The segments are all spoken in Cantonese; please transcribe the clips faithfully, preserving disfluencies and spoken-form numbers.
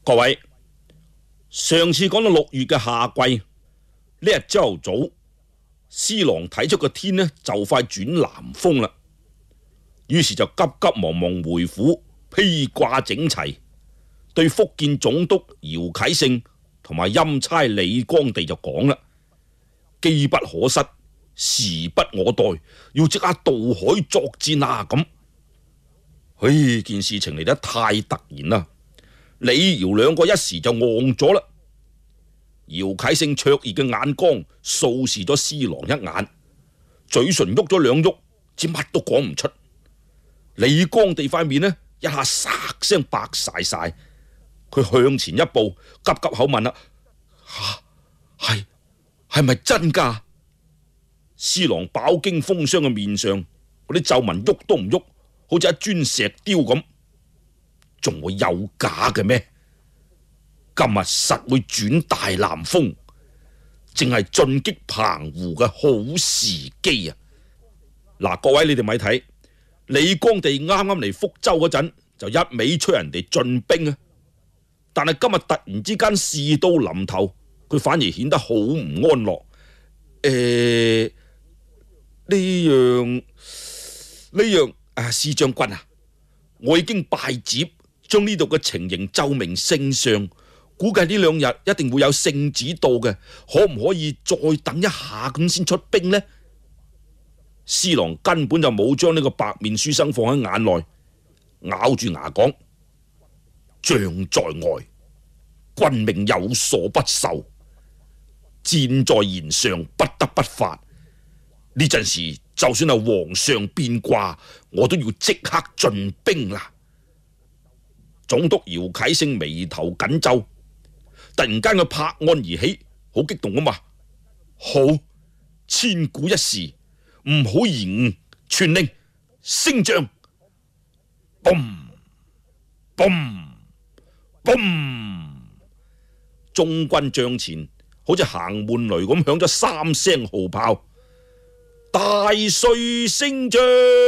各位，上次講到六月嘅夏季，呢日朝頭早，施琅睇出個天呢就快轉南風啦，於是就急急忙忙回府披掛整齊，對福建總督姚啟聖同埋欽差李光地就講啦：機不可失，時不我待，要即刻渡海作戰啊！咁，唉，件事情嚟得太突然啦。李姚兩個一時就呆咗啦。姚啟聖灼熱嘅眼光掃視咗施琅一眼，嘴唇喐咗兩喐，只乜都講唔出。李光地塊面呢，一下霎聲白晒晒，佢向前一步，急急口問啦：吓，係係咪真噶？施琅飽經風霜嘅面上，嗰啲皺紋喐都唔喐，好似一尊石雕咁。仲會有假嘅咩？今日實會轉大南風，正係進擊澎湖嘅好時機啊！嗱，各位你哋咪睇，李光地啱啱嚟福州嗰陣就一味催人哋進兵啊，但係今日突然之間事到臨頭，佢反而顯得好唔安樂。誒，呢樣呢樣啊，施將軍啊，我已經拜接。將呢度嘅情形奏明聖上，估計呢兩日一定會有聖旨到嘅，可唔可以再等一下咁先出兵呢？施琅根本就冇將呢個白面書生放喺眼內，咬住牙講：將在外，君命有所不受，箭在弦上，不得不發。呢陣時就算係皇上變卦，我都要即刻進兵啦。總督姚啟聖眉頭緊皺，突然間佢拍案而起，好激動咁話：好，千古一時，唔好延誤，傳令升將。嘣嘣嘣，中軍帳前好似行悶雷咁響咗三聲號炮，大帥升將，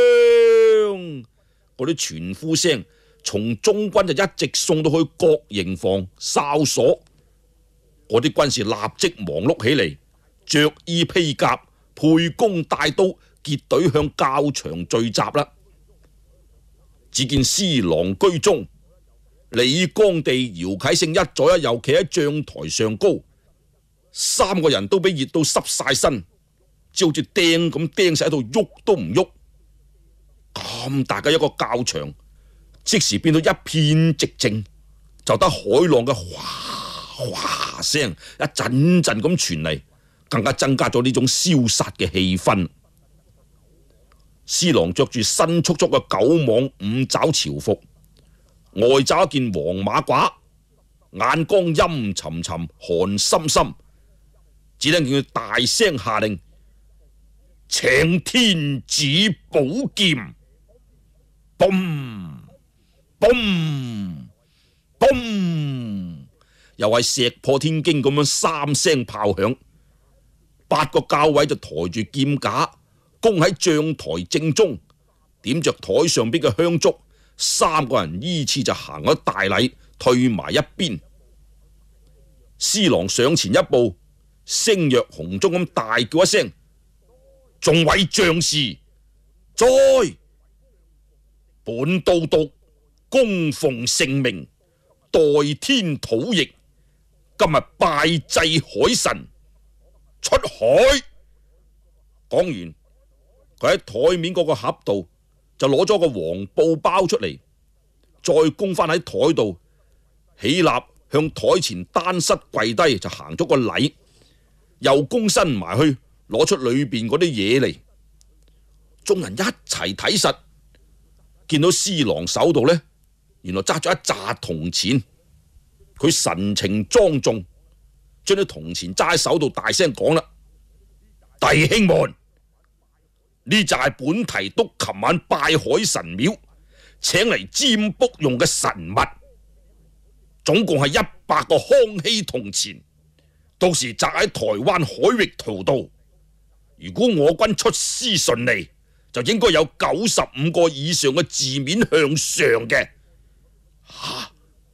嗰啲傳呼聲從中軍就一直送到去各營房哨所，嗰啲軍士立即忙碌起嚟，着衣披甲，佩弓帶刀，結隊向教場聚集啦。只見施琅居中，李光地、姚啟聖一左一右企喺帳台上高，三個人都俾熱到濕晒身，只好似釘咁釘晒喺度，喐都唔喐。咁大嘅一個教場，即時變到一片寂靜，就得海浪嘅嘩嘩聲一陣陣咁傳嚟，更加增加咗呢種蕭殺嘅氣氛。施琅着住新簇簇嘅九網五爪朝服，外罩一件黃馬褂，眼光陰沉沉，寒深深，只聽見佢大聲下令：請天子寶劍！嘣嘣嘣，又係石破天驚咁樣三聲炮響，八個校尉就抬住劍架，攻喺帳台正中，點着台上邊嘅香燭，三個人依次就行咗大禮，退埋一邊。施琅上前一步，聲若洪鐘咁大叫一聲：眾位將士，在！本都督恭奉聖明，代天討逆，今日拜祭海神，出海。講完，佢喺台面嗰個盒度就攞咗個黃布包出嚟，再供翻喺台度，起立向台前單膝跪低就行咗個禮，又躬身埋去攞出裏邊嗰啲嘢嚟。眾人一齊睇實，見到施琅手度呢，原來揸咗一紮銅錢，佢神情莊重，將啲銅錢揸喺手度，大聲講啦：弟兄們，呢就係本提督琴晚拜海神廟請嚟占卜用嘅神物，總共係一百個康熙銅錢，到時擲喺台灣海域圖度。如果我軍出師順利，就應該有九十五個以上嘅字面向上嘅。吓、啊，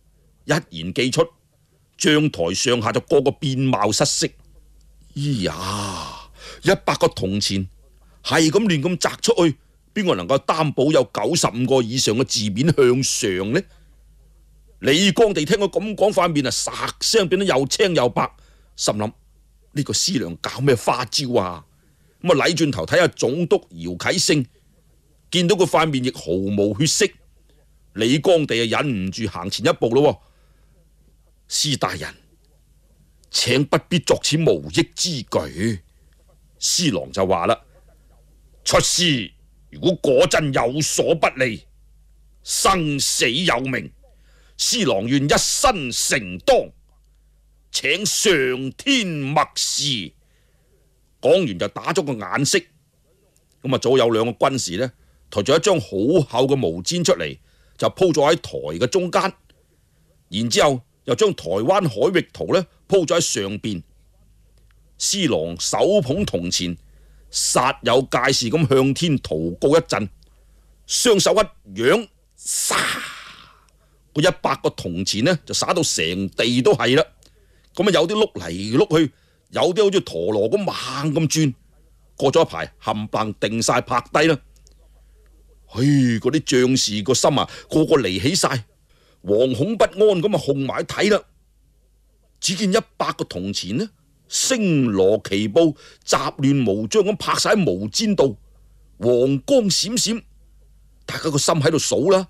一言既出，將台上下就個個變貌失色。咿呀，一百個銅錢係咁亂咁擲出去，邊個能夠擔保有九十五個以上嘅字面向上呢？李光地聽我咁講，塊面啊霎聲變得又青又白，心諗呢個師娘搞咩花招啊？咁啊，禮轉頭睇下總督姚啟聖，見到佢塊面亦毫無血色，李光地啊忍唔住行前一步咯。施大人，請不必作此無益之舉。施琅就話啦：出師如果果真有所不利，生死有命，施琅願一身承當，請上天默示。講完就打咗個眼色。咁啊，早有兩個軍士呢，抬咗一張好厚嘅毛氈出嚟，就鋪咗喺台嘅中間，然之後又將台灣海域圖呢鋪咗喺上邊。施琅手捧銅錢，煞有介事咁向天禱告一陣，雙手一揚，沙個一百個銅錢呢就灑到成地都係啦。咁啊，有啲碌嚟碌去，有啲好似陀螺咁猛咁轉。過咗一排，冚唪唥定晒拍低啦。唉，嗰啲將士個心啊，個個離起晒，惶恐不安咁啊，控埋睇啦。只見一百個銅錢呢，星羅棋布，雜亂無章咁拍晒喺毛氈度，黃光閃閃。大家個心喺度數啦，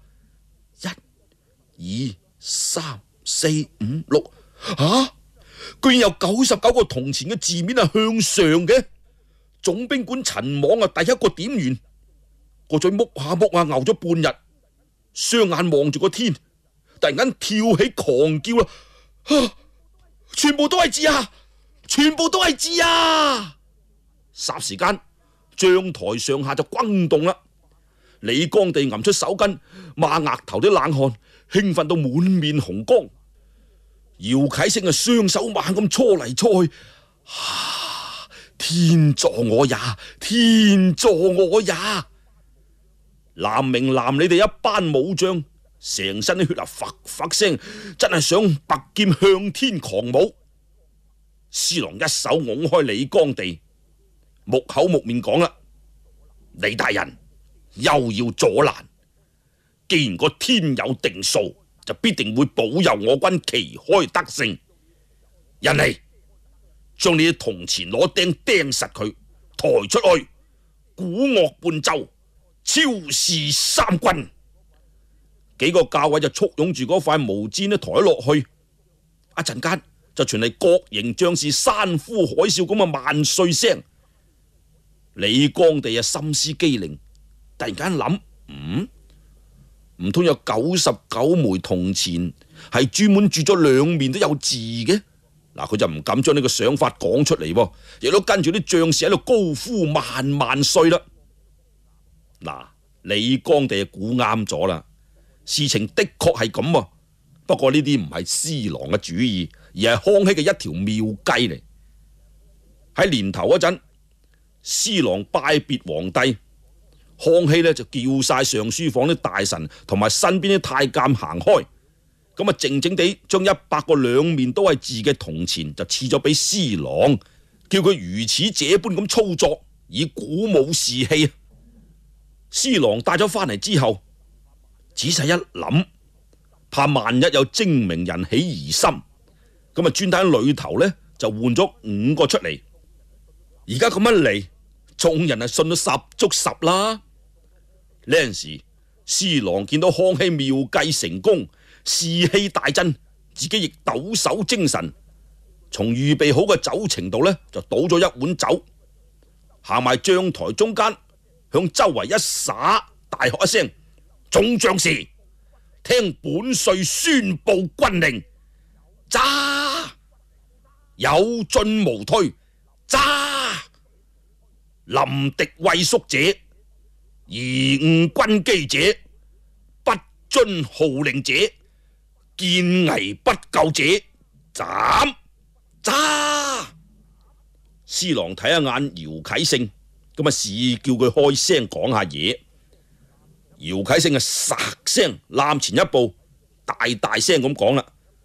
一、二、三、四、五、六，啊！居然有九十九個銅錢嘅字面係向上嘅。總兵官陳莽啊，第一個點完，個嘴木下木下牛咗半日，雙眼望住個天，突然間跳起狂叫啦！啊！全部都係字啊！全部都係字啊！霎時間，將台上下就轟動啦。李光地揞出手巾，抹額頭啲冷汗，興奮到滿面紅光。姚啟聖啊，雙手猛咁搓嚟搓去，啊！天助我也，天助我也！南明南你哋一班武將，成身啲血啊，發發聲，真係想拔劍向天狂舞。施琅一手拱開李光地，木口木面講啦：李大人又要阻攔，既然個天有定數，就必定會保佑我軍旗開得勝。人嚟，將你啲銅錢攞釘釘實佢，抬出去，鼓樂伴奏，超視三軍。幾個教尉就簇擁住嗰塊毛氈呢抬落去，一陣間就傳嚟各營將士山呼海嘯咁嘅萬歲聲。李光地啊心思機靈，突然間諗：嗯，唔通有九十九枚銅錢係專門鑄咗兩面都有字嘅？嗱，佢就唔敢將呢個想法講出嚟，亦都跟住啲將士喺度高呼萬萬歲啦。嗱，李光地估啱咗啦，事情的確係咁，不過呢啲唔係施琅嘅主意，而係康熙嘅一條妙計嚟。喺年頭嗰陣，施琅拜別皇帝，康熙呢就叫晒上書房啲大臣同埋身邊啲太監行開，咁啊靜靜地將一百個兩面都係字嘅銅錢就賜咗俾施琅，叫佢如此這般咁操作，以鼓舞士氣。施琅帶咗翻嚟之後，仔細一諗，怕萬一有精明人起疑心，咁啊專登喺裏頭呢就換咗五個出嚟。而家咁樣嚟，眾人係信到十足十啦。呢陣時，施琅見到康熙妙計成功，士氣大振，自己亦抖擻精神，從預備好嘅酒埕度呢就倒咗一碗酒，行埋將台中間，向周圍一灑，大喝一聲：眾將士，聽本帥宣布軍令，揸！有進無退，揸！臨敵畏縮者，貽誤軍機者，不遵號令者，見危不救者，斬！揸！施琅睇一眼姚啟聖，咁啊試叫佢開聲講下嘢。姚啟聖啊，霎聲攬前一步，大大聲咁講啦：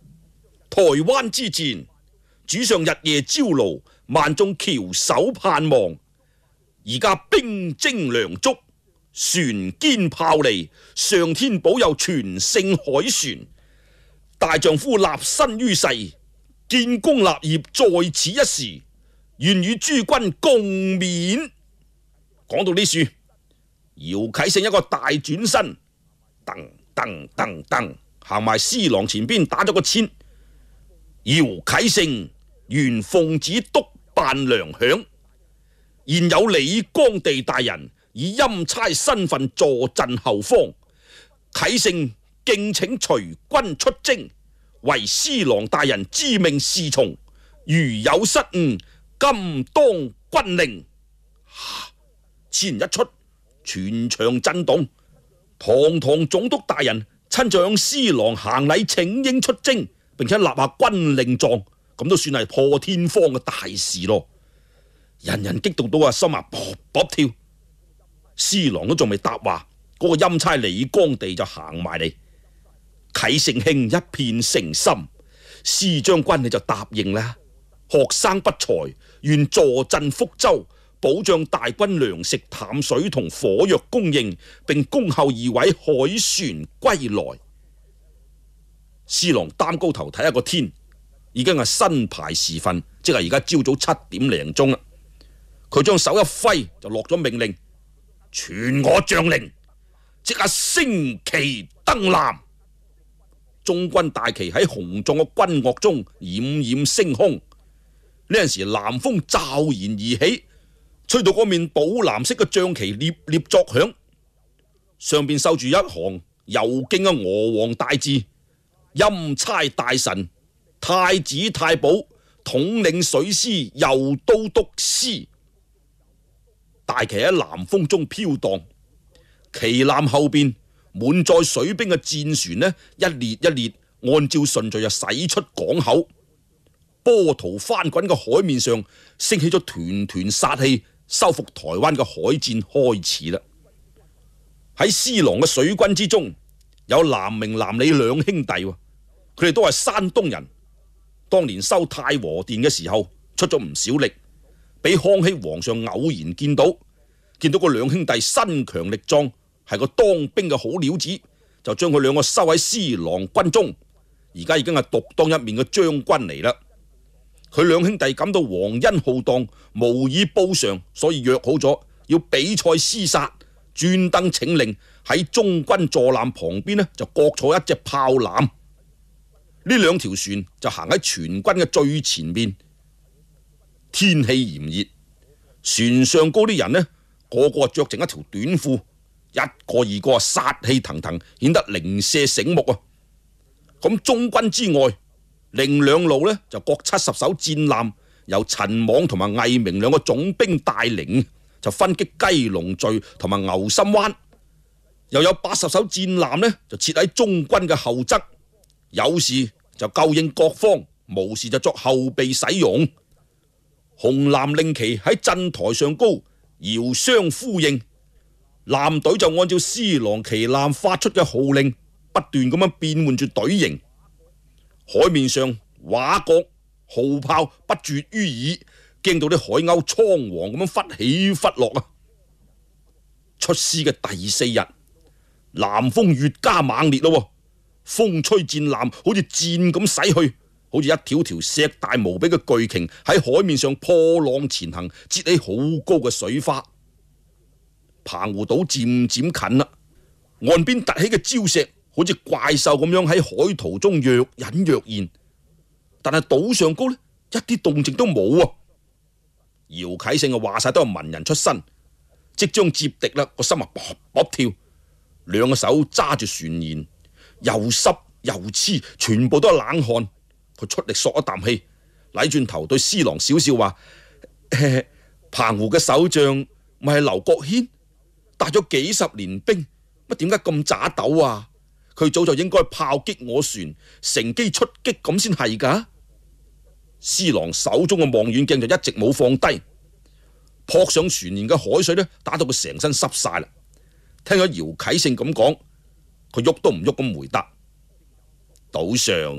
台灣之戰，主上日夜招勞，萬眾翹首盼望。而家兵精糧足，船堅炮利，上天保佑全勝凱旋。大丈夫立身於世，建功立業在此一時，願與諸君共勉。講到呢處，姚啟聖一個大轉身，噔噔噔噔，行埋施琅前邊打咗個簽。姚啟聖原奉旨督辦糧餉，現有李光地大人以欽差身份坐鎮後方，啟聖敬請隨軍出征，為施琅大人知命是從，如有失誤，今當軍令。此言一出，全場震動。堂堂總督大人親將施琅行禮請纓出征，並且立下軍令狀，咁都算係破天荒嘅大事咯。人人激動到啊，心啊卜卜跳。施琅都仲未答話，嗰、那個欽差李光地就行埋嚟。啟聖兄一片誠心，施將軍你就答應啦。學生不才，願坐鎮福州，保障大軍糧食、淡水同火藥供應，並恭候二位凱旋歸來。施琅擔高頭睇下個天，已經係新牌時分，即係而家朝早七點零鐘啦。佢將手一揮，就落咗命令：傳我將令，即刻升旗登南。中軍大旗喺雄壯嘅軍樂中冉冉升空。呢陣時南風驟然而起，吹到嗰面寶藍色嘅將旗獵獵作響，上邊繡住一行鎏勁嘅娥皇大字：欽差大臣太子太保統領水師右都督司。大旗喺南風中飄蕩，旗艦後邊滿載水兵嘅戰船呢，一列一列按照順序就駛出港口。波濤翻滾嘅海面上升起咗團團殺氣，收復台灣嘅海戰開始啦。喺施琅嘅水軍之中，有南明南李兩兄弟，佢哋都係山東人，當年修太和殿嘅時候出咗唔少力，俾康熙皇上偶然見到，見到個兩兄弟身強力壯，係個當兵嘅好料子，就將佢兩個收喺施琅軍中，而家已經係獨當一面嘅將軍嚟啦。佢兩兄弟感到皇恩浩蕩，無以報償，所以約好咗要比賽廝殺，專登請令喺中軍坐艦旁邊呢，就各坐一隻炮艦。呢兩條船就行喺全軍嘅最前面。天氣炎熱，船上高啲人呢，個個着剩一條短褲，一個二個殺氣騰騰，顯得零舍醒目啊！咁中軍之外，另兩路呢，就各七十艘戰艦，由陳莽同埋魏明兩個總兵帶領，就分擊雞籠嶼同埋牛心灣。又有八十艘戰艦呢，就設喺中軍嘅後側，有事就救應各方，無事就作後備使用。紅藍令旗喺鎮台上高遙相呼應，艦隊就按照施琅旗艦發出嘅號令，不斷咁樣變換住隊形。海面上畫角號炮不絕於耳，驚到啲海鷗倉皇咁樣忽起忽落啊！出師嘅第四日，南風越加猛烈咯，風吹戰艦好似箭咁駛去，好似一條條碩大無比嘅巨鯨喺海面上破浪前行，折起好高嘅水花。澎湖島漸漸近啦，岸邊突起嘅礁石好似怪獸咁樣喺海途中若隱若現，但係島上高呢，一啲動靜都冇啊！姚啟聖啊，話晒都係文人出身，即將接敵啦，個心啊卜卜跳，兩個手揸住船舷，又濕又黐，全部都係冷汗。佢出力索一啖氣，禮轉頭對施琅笑笑話：澎湖嘅守將咪係劉國軒，帶咗幾十年兵，乜點解咁渣斗啊？佢早就應該炮擊我船，乘機出擊咁先係噶。施琅手中嘅望遠鏡就一直冇放低，撲上船舷嘅海水呢，打到佢成身濕晒啦。聽咗姚啟聖咁講，佢喐都唔喐咁回答：島上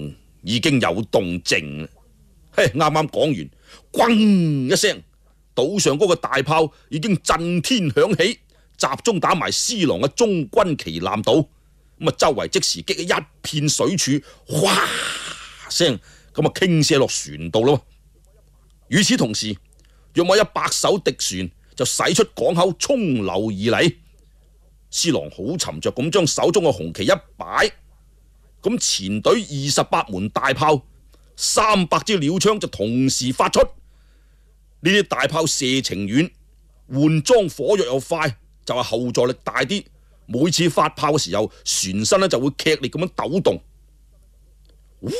已經有動靜。嘿，啱啱講完，轟一聲，島上嗰個大炮已經震天響起，集中打埋施琅嘅中軍旗艦島。咁啊，周圍即時激起一片水柱，嘩聲咁啊傾瀉落船度咯。與此同時，約莫一百艘敵船就駛出港口衝流而嚟。施琅好沉着咁將手中嘅紅旗一擺，咁前隊二十八門大炮、三百支鳥槍就同時發出。呢啲大炮射程遠，換裝火藥又快，就係後座力大啲。每次發炮嘅時候，船身咧就會劇烈咁樣抖動。嗚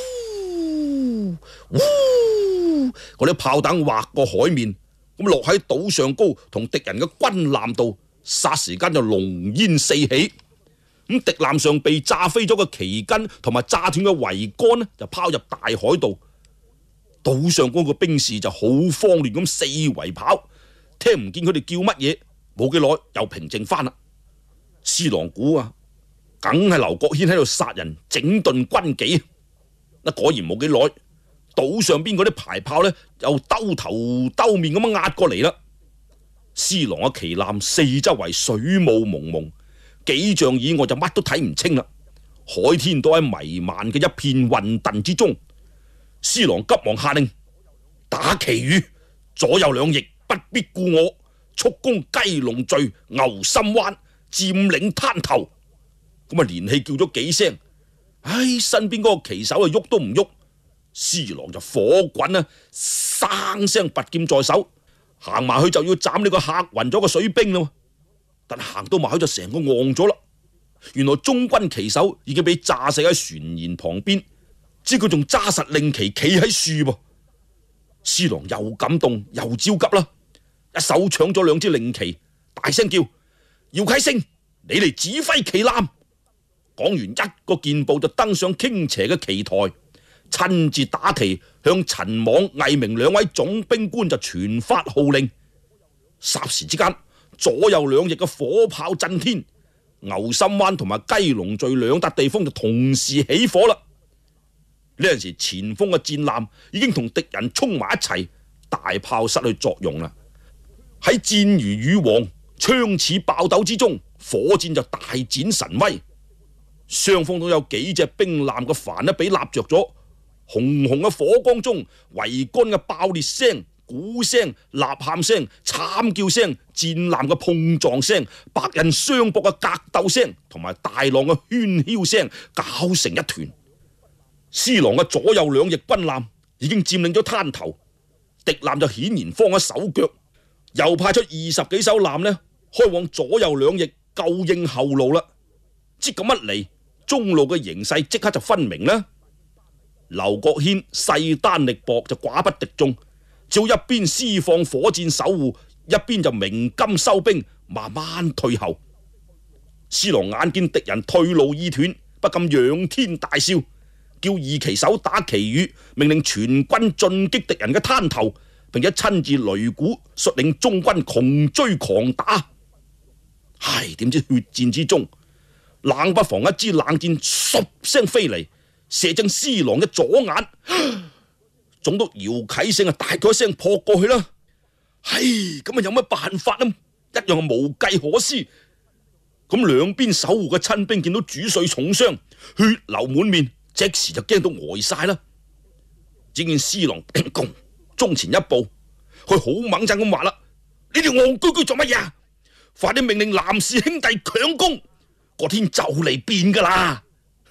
嗚，嗰啲炮彈劃過海面，咁落喺島上高，同敵人嘅軍艦度，霎時間就濃煙四起。咁敵艦上被炸飛咗嘅旗根同埋炸斷嘅桅杆呢，就拋入大海度。島上嗰個兵士就好慌亂咁四圍跑，聽唔見佢哋叫乜嘢。冇幾耐又平靜翻啦。施琅估啊，梗係劉國軒喺度殺人整頓軍紀。嗱，果然冇幾耐，島上邊嗰啲排炮呢，又兜頭兜面咁樣壓過嚟啦。施琅嘅旗艦四周圍水霧蒙蒙，幾丈以外就乜都睇唔清啦。海天都喺彌漫嘅一片混沌之中。施琅急忙下令打旗語，左右兩翼不必顧我，速攻雞籠嶼、牛心灣，佔領灘頭。咁啊連氣叫咗幾聲，唉，身邊嗰個旗手啊喐都唔喐。施琅就火滾啊，生聲拔劍在手，行埋去就要斬呢個嚇暈咗個水兵啦。但行到埋去就成個戇咗啦。原來中軍旗手已經俾炸死喺船舷旁邊，知佢仲揸實令旗企喺樹噃。施琅又感動又焦急啦，一手搶咗兩支令旗，大聲叫：姚啟聖，你嚟指揮旗艦。講完一個箭步就登上傾斜嘅旗台，親自打旗，向陳莽、魏明兩位總兵官就傳發號令。霎時之間，左右兩翼嘅火炮震天，牛心灣同埋雞籠嶼兩笪地方就同時起火啦。呢陣時前鋒嘅戰艦已經同敵人衝埋一齊，大炮失去作用啦。喺箭如雨黃、槍似爆斗之中，火箭就大展神威。雙方都有幾隻兵艦嘅帆呢俾立着咗，紅紅嘅火光中，桅杆嘅爆裂聲、鼓聲、吶喊聲、慘叫聲、戰艦嘅碰撞聲、白刃相搏嘅格鬥聲，同埋大浪嘅喧囂聲，攪成一團。施琅嘅左右兩翼軍艦已經佔領咗灘頭，敵艦就顯然慌咗手腳，又派出二十幾艘艦呢，開往左右兩翼救應後路啦。即咁一嚟，中路嘅形勢即刻就分明啦。劉國軒勢單力薄，就寡不敵眾，只好一邊施放火箭守護，一邊就鳴金收兵，慢慢退後。施琅眼見敵人退路已斷，不禁仰天大笑，叫二旗手打旗語，命令全軍進擊敵人嘅灘頭，並且親自擂鼓率領中軍窮追狂打。唉，點知血戰之中，冷不防一支冷箭唰聲飛嚟，射正施琅嘅左眼，總督姚啟聖啊大叫一聲撲過去啦。唉，咁啊有乜辦法呢？一樣係無計可施。咁兩邊守護嘅親兵見到主帥重傷，血流滿面，即時就驚到呆晒啦。只見施琅兵攻中前一步，佢好猛震咁話啦：你哋戇居居做乜嘢啊？快啲命令藍氏兄弟強攻，個天就嚟變噶啦！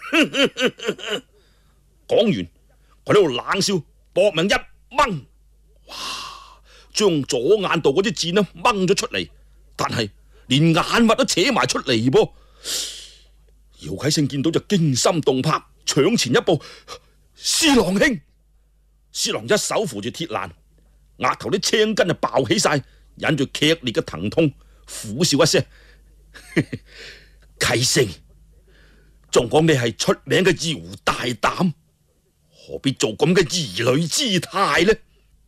講完，佢喺度冷笑，搏命一掹，哇！將左眼度嗰啲箭呢掹咗出嚟，但係連眼核都扯埋出嚟噃。姚啟聖見到就驚心動魄，搶前一步：施琅兄！施琅一手扶住鐵欄，額頭啲青筋就爆起晒，忍住劇烈嘅疼痛，苦笑一聲：啟聖，仲講你係出名嘅姚大膽，何必做咁嘅兒女姿態呢？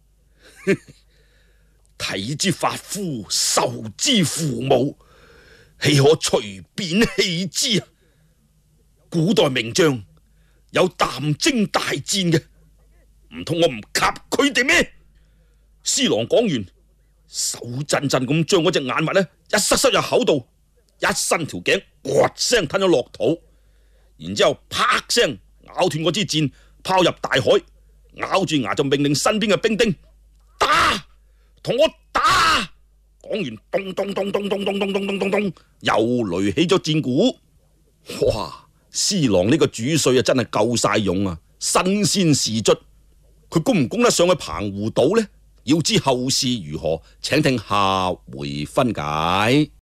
體之髮膚，受之父母，豈可隨便棄之啊？古代名將有淡征大戰嘅，唔通我唔及佢哋咩？施琅講完，手震震咁將嗰隻眼物呢一塞塞入口度，一伸條頸，咕聲吞咗落肚，然之後啪聲咬斷嗰支箭，拋入大海，咬住牙就命令身邊嘅兵丁打，同我打。講完，咚咚咚咚咚咚咚咚咚咚咚，又擂起咗戰鼓。哇！施琅呢個主帥啊，真係夠晒勇啊，身先士卒。佢攻唔攻得上去澎湖島呢？要知後事如何，請聽下回分解。